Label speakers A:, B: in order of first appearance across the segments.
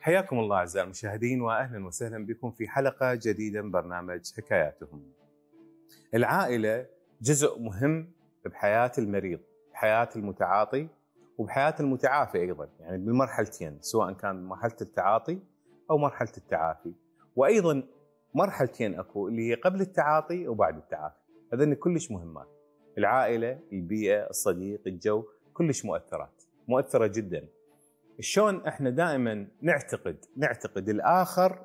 A: حياكم الله أعزائي المشاهدين، وأهلا وسهلا بكم في حلقة جديدة من برنامج حكاياتهم. العائلة جزء مهم بحياة المريض، بحياة المتعاطي، وبحياة المتعافي أيضا، يعني بالمرحلتين، سواء كان مرحلة التعاطي أو مرحلة التعافي، وأيضا مرحلتين أكو اللي هي قبل التعاطي وبعد التعافي. هذين كلش مهمات. العائلة، البيئة، الصديق، الجو، كلش مؤثرة جدا. شلون احنا دائما نعتقد الاخر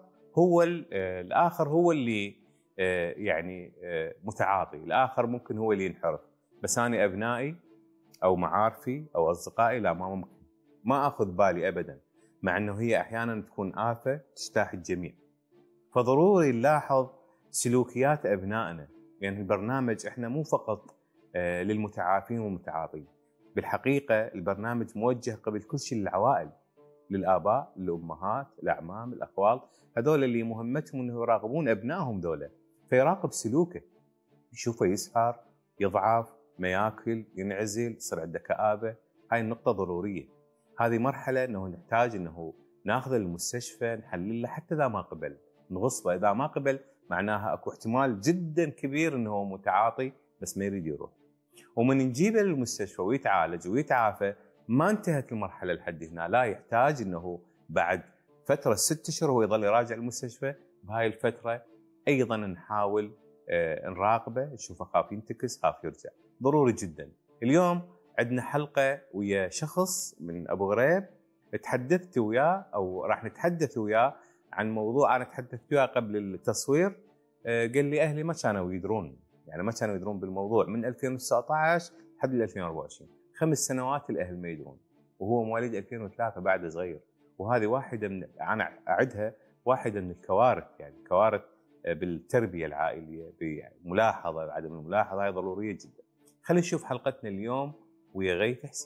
A: هو اللي يعني متعاطي، الاخر ممكن هو اللي ينحرف، بس انا ابنائي او معارفي او اصدقائي لا، ما ممكن، ما اخذ بالي ابدا، مع انه هي احيانا تكون آفة تجتاح الجميع. فضروري نلاحظ سلوكيات ابنائنا، يعني البرنامج احنا مو فقط للمتعافين والمتعاطين، بالحقيقة البرنامج موجه قبل كل شيء للعوائل، للآباء، للأمهات، الأعمام، الأخوال، هذول اللي مهمتهم أنه يراقبون أبنائهم ذولا، فيراقب سلوكه، يشوفه يسهر، يضعف، ما ياكل، ينعزل، يصير عنده كآبة. هاي النقطة ضرورية. هذه مرحلة أنه نحتاج أنه ناخذه للمستشفى، نحلله حتى إذا ما قبل، نغصبه. إذا ما قبل معناها أكو احتمال جدا كبير أنه هو متعاطي بس ما يريد يروح. ومن نجيبه للمستشفى ويتعالج ويتعافى، ما انتهت المرحلة لحد هنا، لا، يحتاج انه بعد فترة 6 اشهر هو يظل يراجع المستشفى. بهاي الفترة ايضا نحاول نراقبه، نشوفه خاف ينتكس، خاف يرجع. ضروري جدا. اليوم عندنا حلقة ويا شخص من ابو غريب، تحدثت وياه او راح نتحدث وياه عن موضوع انا تحدثت وياه قبل التصوير. قال لي اهلي ما كانوا يدرون، يعني ما كانوا يدرون بالموضوع من 2019 لحد 2024، 5 سنوات الاهل ما يدرون، وهو مواليد 2003، بعد صغير. وهذه واحده من، انا اعدها واحده من الكوارث، يعني كوارث بالتربيه العائليه، بملاحظه، عدم الملاحظه، هاي ضروريه جدا. خلينا نشوف حلقتنا اليوم ويا غيث حسين.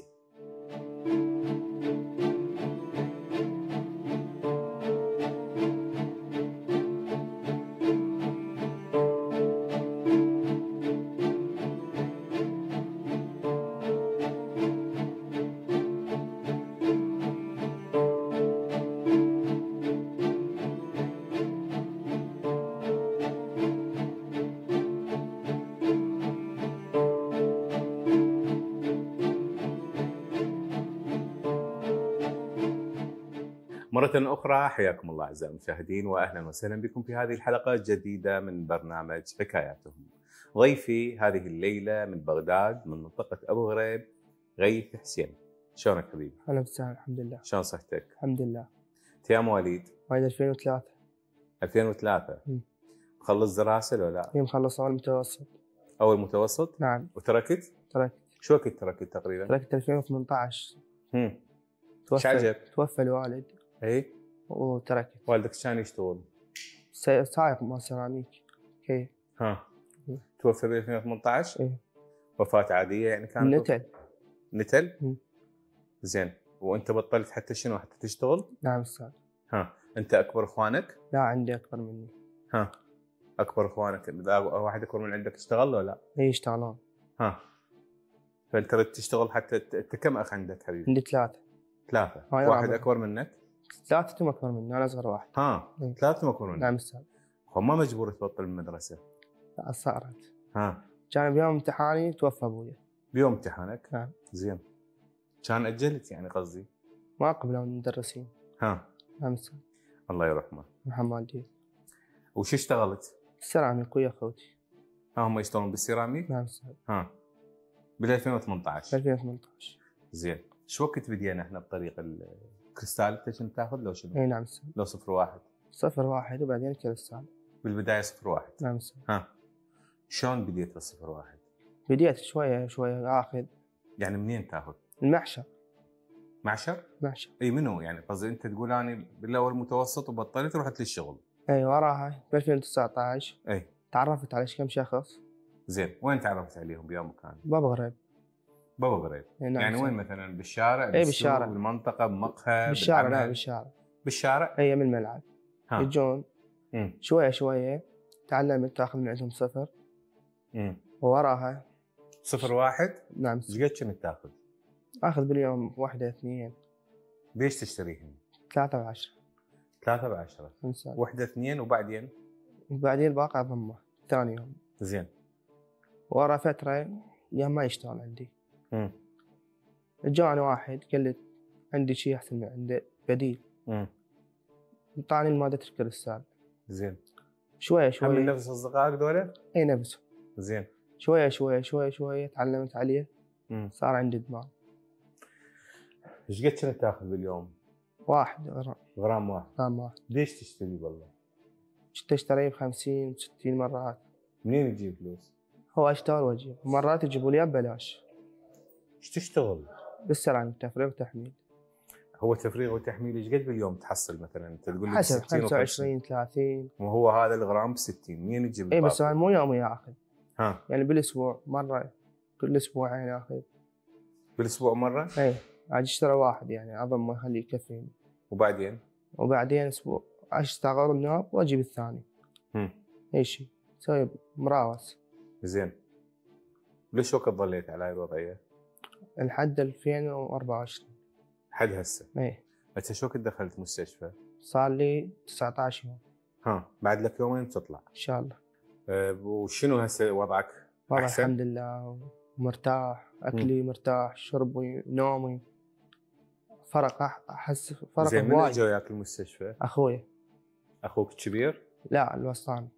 A: مرة أخرى حياكم الله أعزائي المشاهدين، وأهلا وسهلا بكم في هذه الحلقة الجديدة من برنامج حكاياتهم. ضيفي هذه الليلة من بغداد، من منطقة أبو غريب، غيث حسين. شلونك حبيبي؟
B: أهلا وسهلا، الحمد لله.
A: شلون صحتك؟
B: الحمد لله.
A: أنت يا مواليد؟
B: مواليد 2003.
A: 2003. مخلص دراسة ولا لا؟
B: هي مخلص أول متوسط.
A: أول متوسط؟
B: نعم.
A: وتركت؟
B: تركت.
A: شو وقت تركت تقريبا؟
B: تركت 2018. توفى الوالد.
A: اي.
B: وتركت.
A: والدك كان يشتغل؟
B: سائق مال سيراميك. كيف؟
A: توفى ب 2018؟
B: ايه.
A: وفاة عادية يعني كانت؟ نتل؟ زين. وانت بطلت حتى شنو؟ حتى تشتغل؟
B: نعم استاذ.
A: انت اكبر اخوانك؟
B: لا، عندي اكبر مني.
A: اكبر اخوانك اذا واحد اكبر من عندك اشتغل ولا لا؟
B: اي يشتغلون.
A: فانت تريد تشتغل حتى انت كم اخ عندك حبيبي؟
B: عندي 3.
A: واحد اكبر منك؟
B: 3 اكبر مني، انا اصغر واحد.
A: 3 اكبر منك؟
B: نعم استاذ.
A: ما مجبور تبطل المدرسة؟
B: لا، صارت.
A: كان
B: بيوم امتحاني توفى ابويا.
A: بيوم امتحانك؟
B: نعم.
A: زين. كان اجلت يعني قصدي؟
B: ما قبلوا المدرسين. نعم استاذ. الله
A: يرحمه.
B: يرحم والديك.
A: وش اشتغلت؟
B: السيراميك ويا اخوتي.
A: هم يشتغلون بالسيراميك؟
B: نعم استاذ.
A: بال 2018.
B: 2018.
A: زين. شو وقت بدينا احنا بطريق الكريستال؟ انت كنت تاخذ لو شنو؟
B: اي نعم استاذ.
A: لو 01؟
B: 01 وبعدين كريستال.
A: بالبدايه 01؟
B: نعم استاذ.
A: شلون بديت 01؟
B: بديت شويه شويه اخذ.
A: يعني منين تاخذ؟
B: المعشر.
A: معشر؟
B: اي
A: منو يعني؟ قصدي انت تقول انا بالاول متوسط وبطلت ورحت للشغل.
B: اي وراها ب 2019
A: اي
B: تعرفت على كم شخص.
A: زين. وين تعرفت عليهم؟ بيوم مكان؟
B: بابا غريب.
A: بابا غريب.
B: نعم.
A: يعني وين مثلا؟ بالشارع؟
B: اي بالشارع.
A: بالمنطقه؟ بمقهى؟
B: بالشارع. لا بالشارع.
A: بالشارع؟
B: اي من الملعب. يجون شويه شويه تعلمت تاخذ من عندهم صفر. ووراها
A: 01.
B: نعم.
A: ايش قد كنت تاخذ؟
B: اخذ باليوم 1 2.
A: ليش تشتريهم؟
B: 3 و10.
A: 3 ب10. وحده 2 وبعدين
B: باقي اضمه ثاني يوم.
A: زين.
B: ورا فتره يوم ما يشتغل عندي. جاني واحد قال لي عندي شيء احسن من عنده بديل. طعني المادة الكريستال.
A: زين.
B: شويه
A: هم من نفس اصدقائك دول؟
B: اي نفسه.
A: زين.
B: شويه تعلمت عليه. صار عندي ادمان.
A: ايش قد كنت تاخذ باليوم؟
B: 1
A: غرام واحد.
B: غرام واحد.
A: ليش تشتري والله؟
B: كنت اشتريه ب50 60 مرات.
A: منين تجيب فلوس؟
B: هو اشتغل واجيب، مرات يجيبوا لي ببلاش.
A: ايش تشتغل؟
B: بالسيراميك تفريغ وتحميل.
A: هو تفريغ وتحميل ايش قد باليوم تحصل مثلا؟ انت تقول لي
B: حسب 25 30.
A: وهو هذا الغرام ب60 منين يجيب؟
B: اي بس مو يومي اخذ.
A: ها
B: يعني بالاسبوع مره، كل اسبوعين اخذ.
A: بالاسبوع مره؟
B: اي عاد اشتري واحد يعني اظن ما يخليه يكفيني. وبعدين اسبوع اشتغل النوب واجيب الثاني. اي شيء سوي مراوس.
A: زين. ليش وقت ظليت على هاي الوضعيه؟
B: لحد 2024.
A: لحد هسه؟
B: اي.
A: انت شو كنت دخلت مستشفى؟
B: صار لي 19 يوم.
A: بعد لك يومين تطلع ان
B: شاء الله.
A: وشنو هسه وضعك؟
B: والله الحمد لله مرتاح، اكلي مرتاح، شربي، نومي فرق، احس فرق.
A: زين. من اجى وياك المستشفى؟ اخوك الكبير؟
B: لا الوسطاني.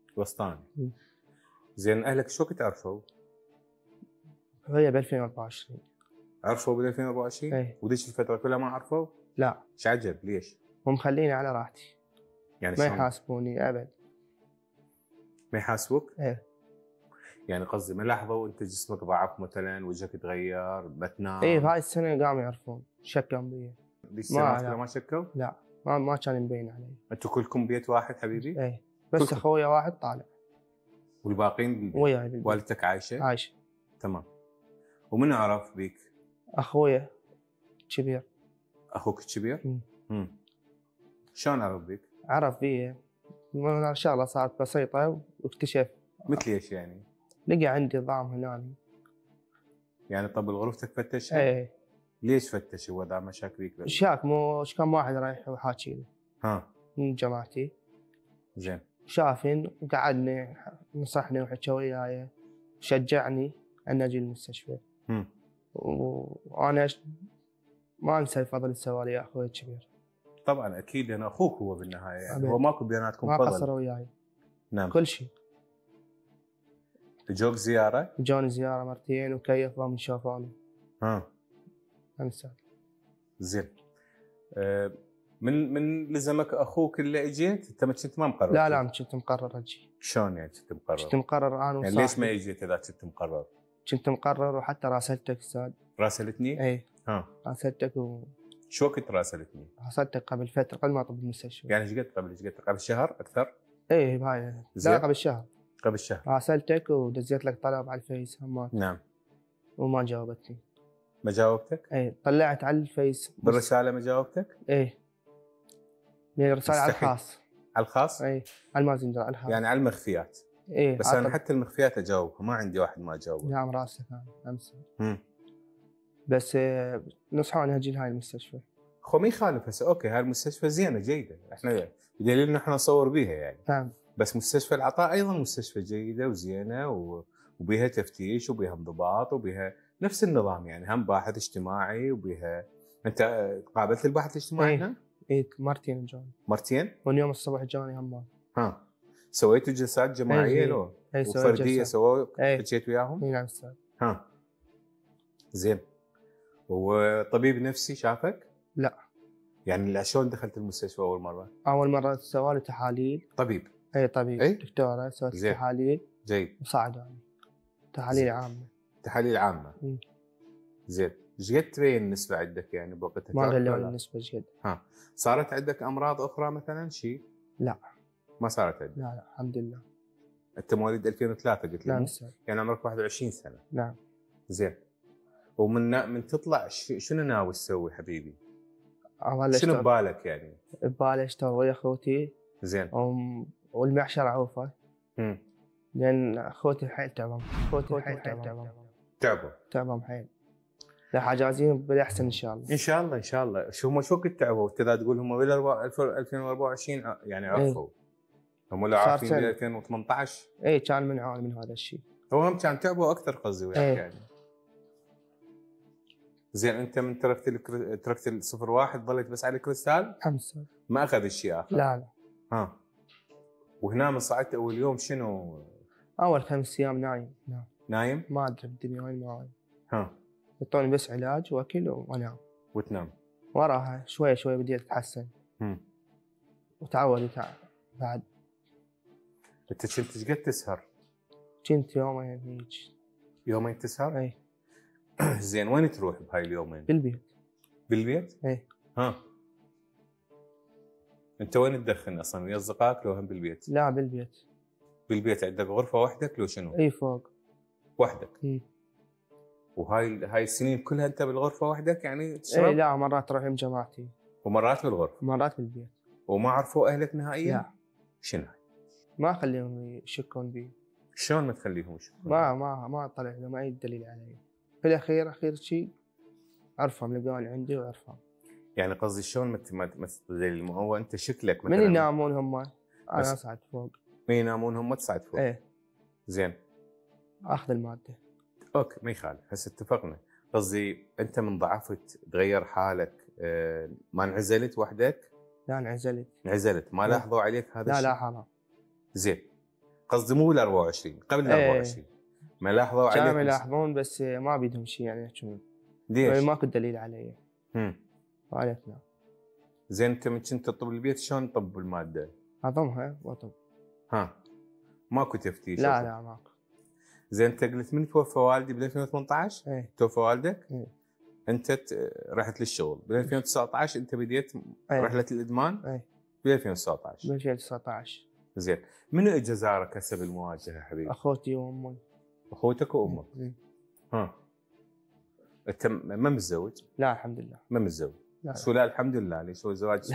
A: زين. اهلك شو كنت عرفوا؟
B: هي ب 2024.
A: عرفوا ب 2024؟
B: اي.
A: وديش الفتره كلها ما عرفوا؟
B: لا.
A: ايش عجب؟ ليش؟
B: هم مخليني على راحتي
A: يعني
B: ما يحاسبوني ابد.
A: ما يحاسبوك؟
B: ايه.
A: يعني قصدي ما لاحظوا انت جسمك ضعف مثلا، وجهك تغير، بتنام؟
B: ايه بهاي السنه قاموا يعرفون، شكوا بي.
A: ما شكوا؟
B: لا ما كان مبين علي.
A: انتوا كلكم بيت واحد حبيبي؟
B: ايه بس اخويا واحد طالع.
A: والباقيين
B: وياي.
A: والدتك عايشه؟
B: عايشه.
A: تمام. ومن عرف بيك؟
B: اخويا كبير.
A: اخوك الكبير؟ شلون عرف بيك؟
B: عرف بي ان شغله صارت بسيطه واكتشف.
A: مثل ايش يعني؟
B: لقى عندي ضام هناني.
A: يعني طب غرفتك فتشها؟
B: ايه.
A: ليش فتش؟ هو دا مشاك بيك؟
B: شاك مو كم واحد رايح وحاكي له. من جماعتي.
A: زين.
B: شافني وقعدني نصحني وحكى وياي، شجعني ان اجي المستشفى. وانا ما انسى الفضل اللي سوى لي اخوي الكبير.
A: طبعا اكيد انا اخوك هو بالنهايه يعني. هو ماكو بيناتكم فضل.
B: ما قصروا وياي.
A: نعم.
B: كل شيء.
A: جوك زياره؟
B: جوني زياره مرتين وكيف من شافوني. انسى.
A: زين. من لزمك اخوك اللي اجيت؟ انت ما كنت مقرر؟
B: لا كنت مقرر اجي.
A: شلون يعني كنت مقرر؟
B: كنت مقرر انا وصاحبي.
A: يعني ليش ما اجيت اذا كنت مقرر؟
B: كنت مقرر وحتى راسلتك استاذ.
A: راسلتني؟
B: اي. راسلتك
A: شو كنت راسلتني؟
B: راسلتك قبل فتره قبل ما اطب المستشفى.
A: يعني ايش قد قبل شهر اكثر؟
B: اي هاي. لا قبل شهر. راسلتك ودزيت لك طلب على الفيس همات.
A: نعم.
B: وما جاوبتني.
A: ما جاوبتك؟
B: اي طلعت على الفيس.
A: بالرساله ما جاوبتك؟
B: اي. من الرساله على الخاص.
A: على الخاص؟
B: اي على الماسنجر على الخاص.
A: يعني على المخفيات.
B: اي.
A: بس انا حتى المخفيات اجاوبها، ما عندي واحد ما اجاوبه.
B: نعم راسك انا امس. بس نصحوني اجي لهاي المستشفى.
A: ما يخالف هسه اوكي، هاي المستشفى زينه جيده، احنا بدليل ان احنا نصور بيها يعني.
B: نعم.
A: بس مستشفى العطاء ايضا مستشفى جيده وزينه وبيها تفتيش وبيها انضباط وبيها نفس النظام يعني، هم باحث اجتماعي وبيها. انت قابلت الباحث الاجتماعي هنا؟
B: ايه مرتين جاني.
A: مرتين؟
B: واليوم الصبح جاني هم.
A: سويتوا جلسات جماعيه لو؟ وفرديه سووا حكيت وياهم؟
B: اي نعم استاذ.
A: زين. وطبيب نفسي شافك؟
B: لا.
A: يعني شلون دخلت المستشفى اول مره؟
B: اول مره سوى لي تحاليل.
A: طبيب؟
B: اي طبيب. دكتوره سوت لي تحاليل.
A: جيد.
B: وصعدوني. تحاليل عامه.
A: تحاليل عامه. زين. ايش قد تبين النسبه عندك يعني بوقتها؟
B: ما قالوا لي النسبه ايش قد.
A: صارت عندك امراض اخرى مثلا شيء؟
B: لا.
A: ما صارت عندك؟
B: لا الحمد لله.
A: انت مواليد 2003 قلت لي؟
B: نعم.
A: يعني عمرك 21 سنه.
B: نعم.
A: زين. ومن تطلع شنو ناوي تسوي حبيبي؟ شنو ببالك يعني؟
B: ببالي اشتغل ويا اخوتي.
A: زين.
B: والمعشر عوفه. لان اخوتي حيل تعبوا. تعبوا حيل. لا حجازين بالاحسن ان شاء الله.
A: ان شاء الله ان شاء الله. شو وقت تعبوا؟ انت تقول هم بال 2024 يعني عرفوا. هم لو عارفين بال 2018
B: اي كان منعاني من هذا الشيء.
A: هو هم كان تعبوا اكثر قصدي وياك يعني. زين انت من تركت ال 01 ظليت بس على الكريستال؟
B: 5
A: ما اخذ الشيء اخر؟
B: لا.
A: ها وهنا من صعدت اول يوم شنو؟
B: اول 5 ايام نايم.
A: نايم؟
B: ما ادري الدنيا وين ما
A: ها
B: يعطوني بس علاج واكل وانام.
A: وتنام؟
B: وراها شوي شوي بديت اتحسن. وتعودت بعد.
A: انت كنت ايش قد تسهر؟
B: كنت يومين هيك.
A: يومين تسهر؟
B: اي.
A: زين وين تروح بهاي اليومين؟
B: بالبيت.
A: بالبيت؟
B: اي.
A: ها انت وين تدخن اصلا؟ ويا اصدقائك لو هم بالبيت؟
B: لا بالبيت.
A: بالبيت عندك غرفه وحدك لو شنو؟
B: اي فوق.
A: وحدك؟ وهاي السنين كلها انت بالغرفه وحدك يعني تشرب؟
B: اي لا مرات اروح مع جماعتي.
A: ومرات بالغرفه؟
B: مرات بالبيت.
A: وما عرفوا اهلك نهائيا؟
B: لا.
A: شنو هاي؟
B: ما اخليهم يشكون بي.
A: شلون ما تخليهم يشكون؟
B: ما اطلع لهم اي دليل علي. في الاخير اخير شيء عرفهم لقوني عندي وعرفهم.
A: يعني قصدي شلون ما تدليل؟ هو انت شكلك مثلا
B: من ينامون هم انا اصعد فوق.
A: من ينامون هم تصعد فوق؟
B: ايه.
A: زين
B: اخذ الماده.
A: اوكي ما يخالف. هسه اتفقنا. قصدي انت من ضعفت تغير حالك ما انعزلت وحدك؟
B: لا
A: انعزلت ما لاحظوا عليك هذا الشيء؟
B: لا حرام.
A: زين قصدي مو ال 24 قبل ال 24 ما لاحظوا عليك؟
B: كانوا يلاحظون بس ما بيدهم شيء يعني يحكون.
A: ليش؟
B: ماكو دليل علي. عرفنا.
A: زين انت من كنت تطب البيت شلون تطب الماده؟
B: اضمها واطب.
A: ماكو تفتيش؟
B: لا ماكو.
A: زين انت قلت من توفى والدي بال 2018؟
B: ايه.
A: توفى والدك؟
B: ايه.
A: انت رحت للشغل بال 2019 انت بديت رحله الادمان؟
B: ايه.
A: بال 2019.
B: بال 2019.
A: زين منو اجى زارك هسه بالمواجهه حبيبي؟
B: اخوتي وامي.
A: اخوتك وامك؟ انت ما متزوج؟
B: لا الحمد لله.
A: ما متزوج؟ شو لا الحمد لله ليش هو زواج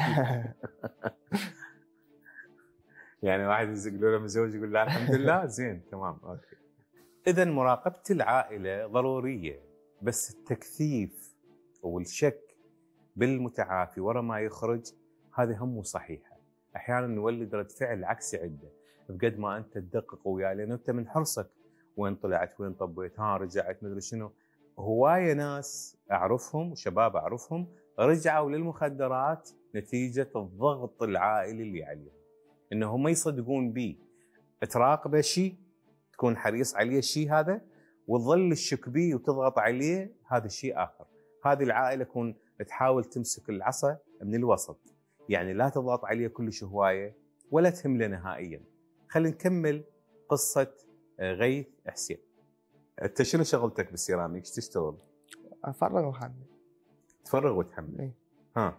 A: يعني واحد يقولوا له متزوج يقول لا الحمد لله. زين تمام اوكي. اذا مراقبه العائله ضروريه بس التكثيف والشك بالمتعافي ورا ما يخرج هذه هم صحيحه. احيانا نولد رد فعل عكسي عنده بقد ما انت تدقق وياه لان انت من حرصك وين طلعت وين طبيت رجعت مدري شنو. هوايه ناس اعرفهم وشباب اعرفهم رجعوا للمخدرات نتيجه الضغط العائلي اللي عليهم انهم ما يصدقون بيه. تراقبه شيء تكون حريص عليه الشيء هذا وتظل الشك بيه وتضغط عليه هذا الشيء اخر. هذه العائله تكون تحاول تمسك العصا من الوسط يعني لا تضغط عليه كلش هوايه ولا تهمله نهائيا. خلينا نكمل قصه غيث حسين. انت شنو شغلتك بالسيراميك؟ ايش تشتغل؟
B: افرغ واحمل.
A: تفرغ وتحمل؟
B: اي.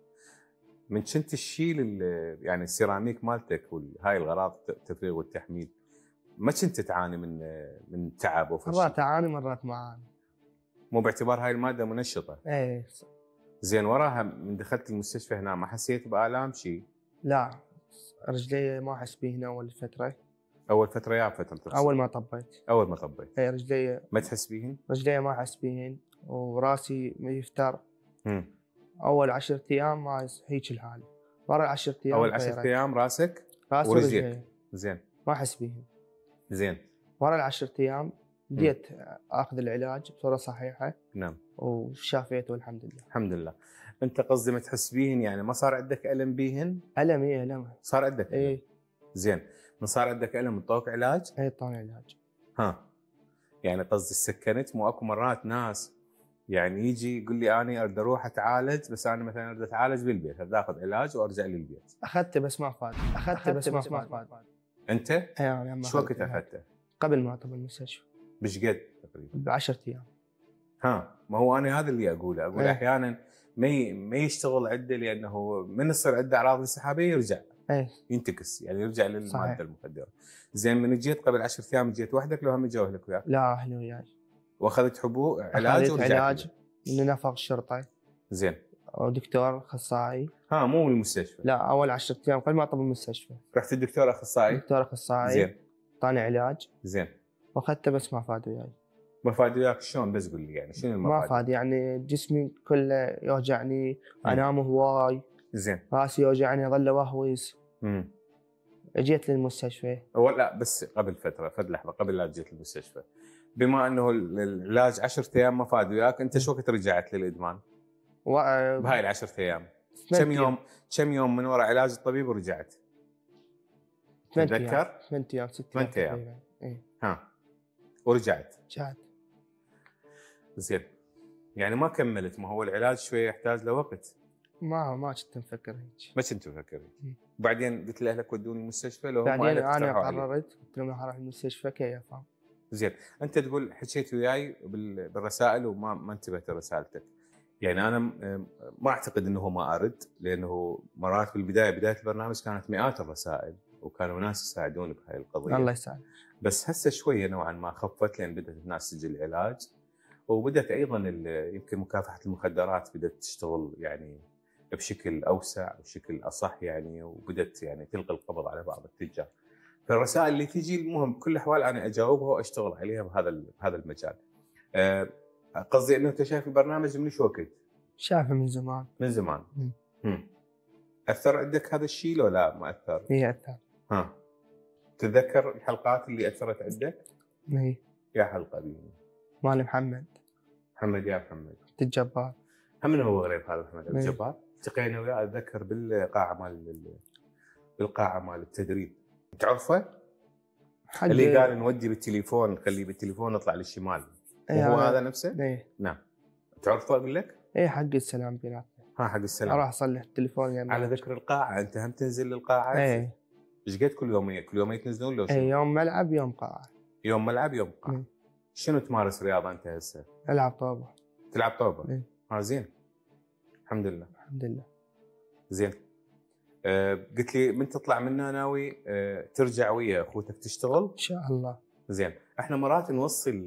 A: من كنت تشيل يعني السيراميك مالتك وهاي الغراض التفريغ والتحميل ما كنت تعاني من تعب او فشل؟
B: مرات اعاني مرات ما اعاني.
A: مو باعتبار هاي الماده منشطه؟
B: ايه.
A: زين وراها من دخلت المستشفى هنا ما حسيت بآلام شيء؟
B: لا رجلي ما احس به هنا اول فتره.
A: اول فتره يا فتره تفصل؟
B: اول ما طبيت.
A: اي
B: رجلي
A: ما تحس بيهن؟
B: رجلي ما احس بيهن وراسي يفتر. اول 10 ايام ما هيك الحال. ورا 10 ايام
A: اول 10 ايام راسك
B: ورجليك؟
A: زين
B: ما احس بيهن.
A: زين
B: ورا 10 ايام بديت اخذ العلاج بصوره صحيحه.
A: نعم.
B: وشافيته والحمد لله.
A: الحمد لله. انت قصدي ما تحس بيهن يعني ما صار عندك الم بيهن؟
B: الم الم
A: صار عندك ألم.
B: اي.
A: زين من صار عندك الم انطوك علاج؟
B: اي طاني علاج.
A: يعني قصدي سكنت. مو اكو مرات ناس يعني يجي يقول لي انا اريد اروح اتعالج بس انا مثلا اريد اتعالج بالبيت اريد اخذ علاج وارجع للبيت.
B: اخذته بس ما فاد. ما فاد.
A: انت؟
B: يعني
A: شو وقت اخذته؟
B: قبل ما اطب المستشفى.
A: بش قد تقريبا؟
B: ب 10 ايام.
A: ما هو انا هذا اللي اقوله احيانا ما يشتغل عنده لانه من يصير عنده اعراض انسحابيه يرجع ينتكس يعني يرجع للماده المخدره. زين من جيت قبل 10 ايام جيت وحدك لو هم اجوا اهلك وياك؟
B: لا اهلي وياي.
A: واخذت حبوب علاج ورجعت؟
B: علاج من نفق الشرطه.
A: زين.
B: ودكتور اخصائي.
A: مو من المستشفى؟
B: لا اول 10 ايام قبل ما اطب المستشفى.
A: رحت الدكتور اخصائي؟
B: دكتور اخصائي.
A: زين.
B: اعطاني علاج.
A: زين.
B: واخذته بس ما فاد وياي.
A: ما فاد وياك شلون؟ بس قول لي يعني شنو المفاد؟
B: ما فاد يعني جسمي كله يوجعني، انام هواي،
A: زين،
B: راسي يوجعني، اظل اوهوس. جيت للمستشفى.
A: لا بس قبل فتره، فد لحظه قبل لا جيت للمستشفى، بما انه العلاج 10 ايام ما فاد وياك، انت شو وقت رجعت للادمان؟ بهاي ال 10 ايام كم يوم من وراء علاج الطبيب ورجعت؟
B: 8 ايام 6 ايام
A: تقريبا. ها، ورجعت؟
B: رجعت.
A: زين، يعني ما كملت. ما هو العلاج شويه يحتاج له وقت.
B: ما كنت مفكر هيك.
A: ما كنت مفكر هيك. بعدين قلت لاهلك ودوني المستشفى لو هم
B: بعدين انا قررت قلت لهم راح اروح المستشفى كيف.
A: زين، انت تقول حكيت وياي بالرسائل وما انتبهت لرسالتك. يعني انا ما اعتقد انه ما ارد، لانه مرات بدايه البرنامج كانت مئات الرسائل وكانوا ناس يساعدون بهاي القضيه.
B: الله يسعدك.
A: بس هسه شويه نوعا ما خفت، لان بدات الناس تجي العلاج، وبدات ايضا يمكن مكافحه المخدرات بدات تشتغل يعني بشكل اوسع وبشكل اصح يعني، وبدات يعني تلقي القبض على بعض التجار. فالرسائل اللي تجي المهم بكل الاحوال انا اجاوبها واشتغل عليها بهذا المجال. قصدي انه انت شايف البرنامج من شو وقت؟
B: شايفه من زمان.
A: من زمان. اثر عندك هذا الشيء لو لا ما اثر؟
B: اي اثر.
A: تتذكر الحلقات اللي اثرت عندك؟
B: اي.
A: يا حلقه بيني
B: مال محمد
A: يا محمد
B: الجبار.
A: هم من هو غريب هذا محمد الجبار؟ التقينا وياه اتذكر بالقاعه مال التدريب. تعرفه؟ اللي قال نودي بالتليفون، نخليه بالتليفون نطلع للشمال. وهو هذا نفسه؟
B: ايه.
A: نعم. تعرفه اقول لك؟
B: ايه، حق السلام بيناتنا.
A: حق السلام.
B: اروح اصلح التليفون يعني.
A: على ذكر القاعه، انت هم تنزل للقاعه؟
B: ايه.
A: ايش قد كل يومين تنزلون لو شنو؟
B: ايه، يوم ملعب يوم قاعه.
A: يوم ملعب يوم قاعه. شنو تمارس رياضه انت هسه؟
B: العب طوبه.
A: تلعب طوبه؟
B: ايه.
A: زين، الحمد لله.
B: الحمد لله.
A: زين. قلت لي من تطلع منا ناوي ترجع ويا اخوتك تشتغل؟
B: ان شاء الله.
A: زين، احنا مرات نوصل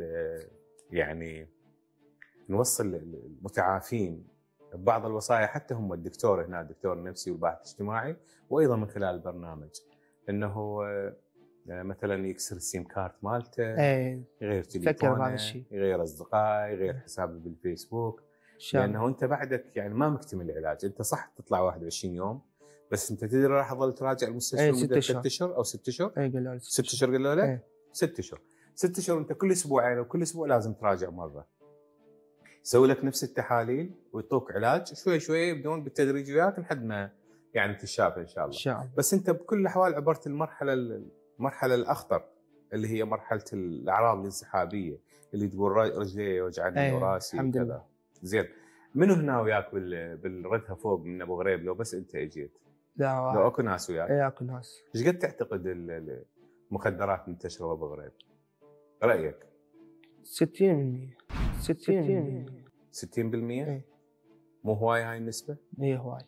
A: المتعافين ببعض الوصايا، حتى هم الدكتور هنا، الدكتور النفسي والباحث الاجتماعي، وايضا من خلال البرنامج، انه مثلا يكسر السيم كارت مالته، يغير تليفونه، يغير اصدقائه، يغير حسابه بالفيسبوك، لانه انت بعدك يعني ما مكتمل العلاج. انت صح تطلع 21 يوم، بس انت تدري راح تظل تراجع المستشفى مده 6 اشهر او 6 اشهر؟
B: اي قالوا لي
A: 6 اشهر قالوا لك؟ 6 اشهر. 6 اشهر انت كل اسبوعين وكل اسبوع لازم تراجع مره. يسوي لك نفس التحاليل ويعطوك علاج شوي شوي، يبدون بالتدريج وياك لحد ما يعني تشافى ان شاء الله.
B: ان شاء الله.
A: بس انت بكل الاحوال عبرت المرحله الاخطر، اللي هي مرحله الاعراض الانسحابيه، اللي تقول رجلي يوجعني وراسي وكذا. زين، منو هنا وياك بالردها فوق من ابو غريب لو بس انت اجيت؟
B: لا،
A: لو اكو ناس وياك؟
B: اي اكو ناس.
A: ايش قد تعتقد المخدرات منتشره ابو غريب؟ رايك؟
B: 60%.
A: 60%؟ مو هواي هاي النسبه؟
B: اي هواي.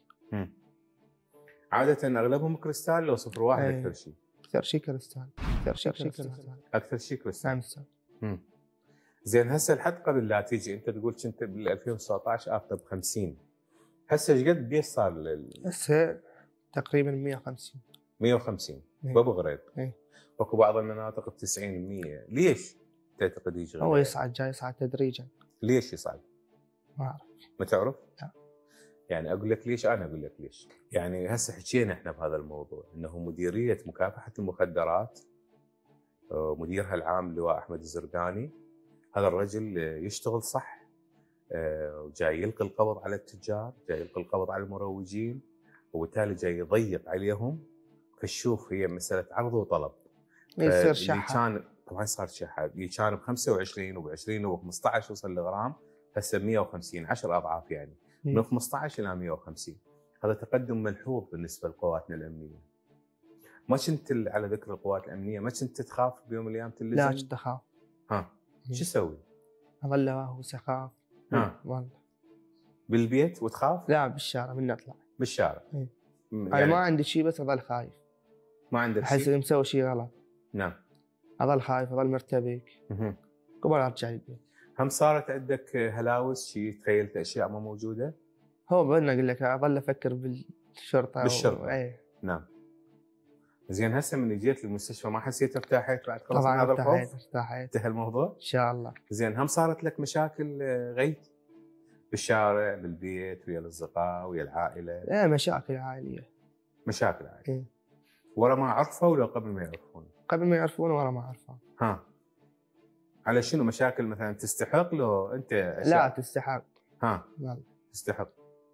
A: عاده اغلبهم كريستال لو 0.1 اكثر شيء؟
B: اكثر شيء كريستال.
A: اكثر شيء كريستال. زين، هسه لحد قبل لا تيجي انت تقول كنت بال 2019 اخذ ب 50، هسه ايش قد بيش صار
B: هسه تقريبا 150.
A: 150 بابو غريب. اكو بعض المناطق ب 90%. ليش تعتقد يجي غير؟
B: هو يصعد، جاي يصعد تدريجا.
A: ليش يصعد؟
B: ما اعرف.
A: ما تعرف؟
B: لا.
A: يعني اقول لك ليش، انا اقول لك ليش. يعني هسه حكينا احنا بهذا الموضوع، انه مديريه مكافحه المخدرات مديرها العام اللواء احمد الزرقاني، هذا الرجل يشتغل صح، وجاي يلقي القبض على التجار، جاي يلقي القبض على المروجين، وبالتالي جاي يضيق عليهم. فشوف، هي مساله عرض وطلب.
B: يصير شحات.
A: كان طبعا صار شحات، اللي كان ب 25 وب 20 وب 15 وصل لغرام، هسه 150، 10 اضعاف يعني، من 15 الى 150. هذا تقدم ملحوظ بالنسبه لقواتنا الامنيه. ما كنت على ذكر القوات الامنيه، ما كنت تخاف بيوم من الايام تلزم؟
B: لا، كنت اخاف.
A: شو اسوي؟
B: اظل اهوس اخاف. والله.
A: بالبيت وتخاف؟
B: لا، بالشارع من اطلع.
A: بالشارع؟
B: يعني انا ما عندي شيء، بس اظل خايف.
A: ما عندك شيء؟
B: احس اني مسوي شيء غلط.
A: نعم.
B: اظل خايف، اظل مرتبك. قبل ارجع البيت.
A: هم صارت عندك هلاوس شيء، تخيلت اشياء ما موجوده؟
B: هو بدنا اقول لك اظل افكر بالشرطه.
A: بالشرطه.
B: ايه.
A: نعم. زين هسه من جيت للمستشفى ما حسيت ارتاحت بعد خلص من هذا الخوف؟
B: طبعا ارتاحت
A: انتهى الموضوع؟
B: ان شاء الله.
A: زين هم صارت لك مشاكل غيت بالشارع بالبيت ويا الاصدقاء ويا العائله؟
B: لا مشاكل عائليه.
A: مشاكل عائليه. ورا ما عرفوا ولا قبل ما يعرفون؟
B: قبل ما يعرفون ورا ما عرفوا.
A: ها على شنو مشاكل مثلا تستحق له انت أشياء؟
B: لا تستحق.
A: ها
B: لا
A: تستحق.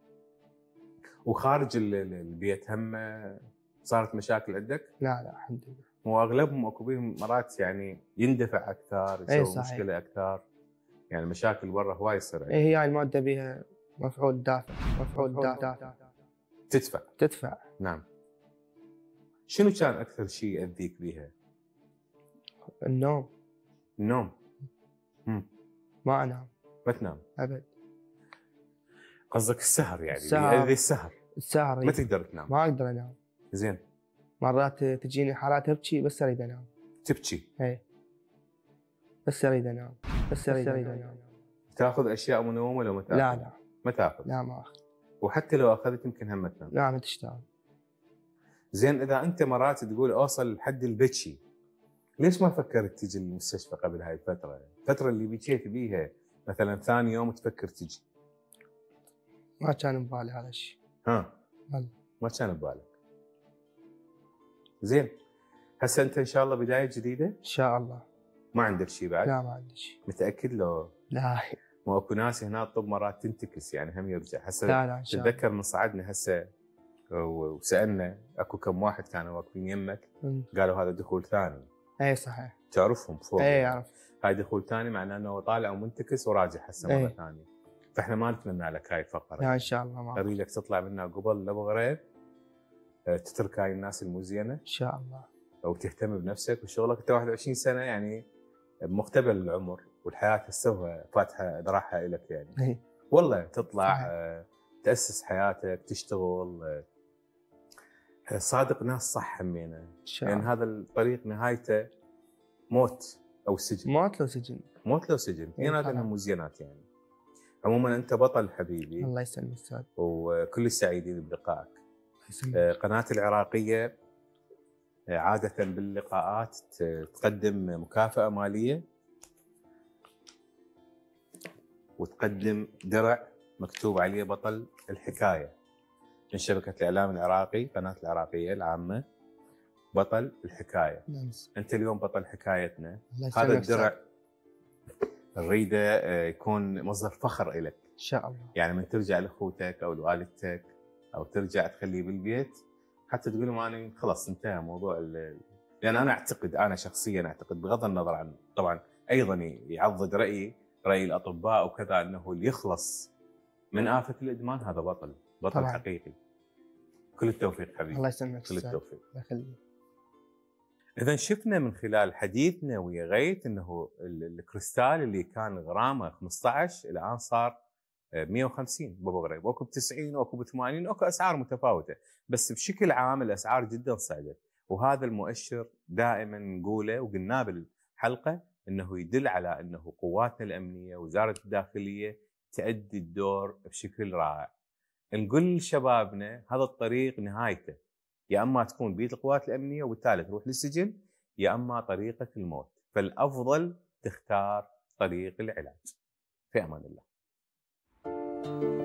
A: وخارج البيت هم صارت مشاكل عندك؟
B: لا الحمد لله.
A: واغلبهم اكو بيهم مرات يعني يندفع اكثر يسوي مشكله اكثر، يعني مشاكل برا هواي يصير.
B: هي يعني الماده بها مفعول دافع. تدفع.
A: نعم. شنو كان اكثر شيء يأذيك بيها؟
B: النوم. ما انام.
A: ما تنام
B: ابد.
A: قصدك السهر يعني؟ يأذي السهر ما تقدر تنام؟
B: ما اقدر انام.
A: زين
B: مرات تجيني حالات ابكي بس اريد انام.
A: تبكي؟
B: ايه بس اريد انام.
A: تاخذ اشياء منومه ولا ما تاخذ؟
B: لا
A: ما تاخذ؟
B: لا ما اخذ.
A: وحتى لو اخذت يمكن هم ما تنام؟
B: لا ما تشتغل.
A: زين اذا انت مرات تقول اوصل لحد البكي، ليش ما فكرت تجي للمستشفى قبل هاي الفتره اللي بكيت بيها مثلا ثاني يوم تفكر تجي؟
B: ما كان ببالي هذا الشيء.
A: ما كان ببالك. زين هسه انت ان شاء الله بدايه جديده؟
B: ان شاء الله.
A: ما عندك شيء بعد؟
B: لا ما عندي شيء.
A: متاكد لو؟
B: لا
A: ما اكو ناس هنا الطب مرات تنتكس يعني هم يرجع. هسه
B: لا ان شاء الله.
A: تتذكر من صعدنا هسه وسالنا اكو كم واحد كانوا واقفين يمك قالوا هذا دخول ثاني.
B: اي صحيح.
A: تعرفهم فوق؟
B: اي اعرف.
A: هاي دخول ثاني معناه انه طالع ومنتكس وراجع هسه مره ثانيه. فاحنا ما نتمنى لك هاي الفقره.
B: لا ان شاء الله ما
A: اريدك تطلع منها قبل لا بغريب، تترك هاي الناس المزينه
B: ان شاء الله،
A: وتهتم بنفسك وشغلك. انت 21 سنه يعني بمقتبل العمر والحياه هسه فاتحه ذراعها لك يعني. والله تطلع تاسس حياتك تشتغل صادق ناس صح همينه يعني. هذا الطريق نهايته موت او سجن. موت لو سجن. هنا هذا مزينات يعني. عموما انت بطل حبيبي.
B: الله يسلمك استاذ.
A: وكل السعيدين بلقائك. قناه العراقيه عاده باللقاءات تقدم مكافاه ماليه وتقدم درع مكتوب عليه بطل الحكايه من شبكه الاعلام العراقي، قناه العراقيه العامه، بطل الحكايه. انت اليوم بطل حكايتنا. هذا الدرع نريده يكون مصدر فخر لك
B: ان شاء الله.
A: يعني من ترجع لاخوتك او لوالدتك او ترجع تخليه بالبيت حتى تقول لهم انا خلاص انتهى موضوع لان انا اعتقد، انا شخصيا اعتقد بغض النظر عن طبعا ايضا يعضد راي الاطباء وكذا، انه اللي يخلص من آفة الادمان هذا بطل طبعا. حقيقي. كل التوفيق حبيبي.
B: الله يسلمك.
A: كل التوفيق.
B: الله يخليك.
A: إذا شفنا من خلال حديثنا ويا غيث أنه الكريستال اللي كان غرامه 15 الآن صار 150 بابو غريب، وأكو ب90 وأكو ب80، وأكو أسعار متفاوتة، بس بشكل عام الأسعار جدا صعدت، وهذا المؤشر دائما نقوله وقلناه بالحلقة أنه يدل على أنه قواتنا الأمنية ووزارة الداخلية تؤدي الدور بشكل رائع. نقول لشبابنا هذا الطريق نهايته يا اما تكون بيد القوات الامنيه وبالتالي تروح للسجن، يا اما طريقه الموت، فالافضل تختار طريق العلاج. في امان الله.